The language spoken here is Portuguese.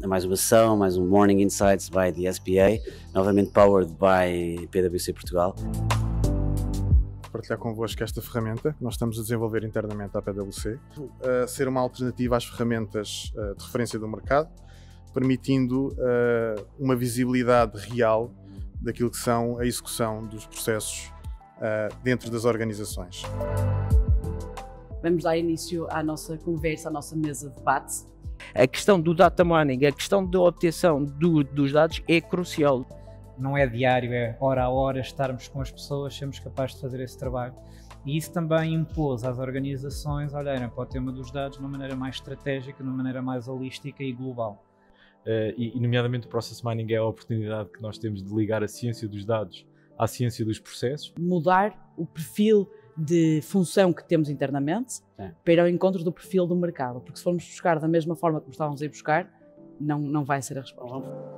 É mais uma sessão, mais um Morning Insights by the SPA, novamente powered by PwC Portugal. Partilhar convosco esta ferramenta que nós estamos a desenvolver internamente à PwC, ser uma alternativa às ferramentas de referência do mercado, permitindo uma visibilidade real daquilo que são a execução dos processos dentro das organizações. Vamos dar início à nossa conversa, à nossa mesa de debate. A questão do data mining, a questão da obtenção dos dados é crucial. Não é diário, é hora a hora estarmos com as pessoas, sermos capazes de fazer esse trabalho. E isso também impôs às organizações olharem para o tema dos dados de uma maneira mais estratégica, de uma maneira mais holística e global. E nomeadamente o Process Mining é a oportunidade que nós temos de ligar a ciência dos dados à ciência dos processos. Mudar o perfil de função que temos internamente para ir ao encontro do perfil do mercado, porque se formos buscar da mesma forma que estávamos a ir buscar, não vai ser a resposta.